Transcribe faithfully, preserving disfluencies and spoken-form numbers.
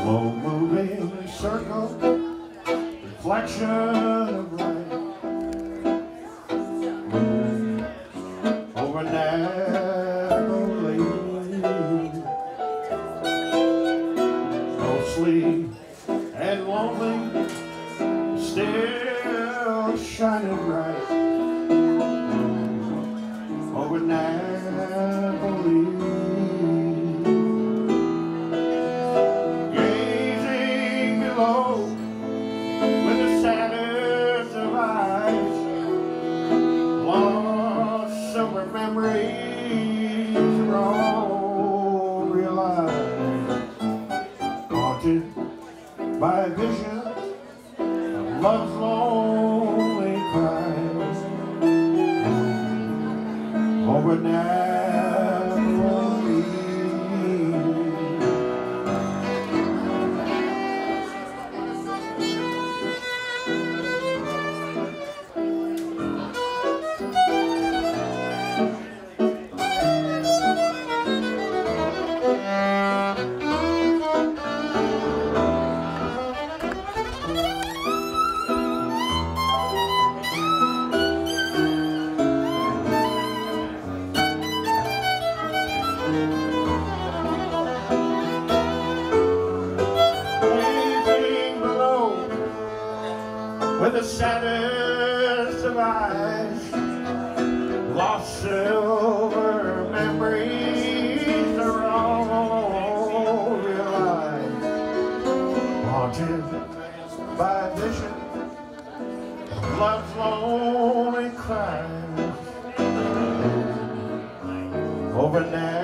slow moving circle, reflection of light over Napoli. Mostly and lonely, still shining bright over Napoli. Gazing below with the saddest of eyes, lost silver memories are all realized, haunted by a vision of love's lonely cries over Napoli. With the saddest of eyes, lost silver memories are all realized, haunted by a vision of love's lonely cries over now.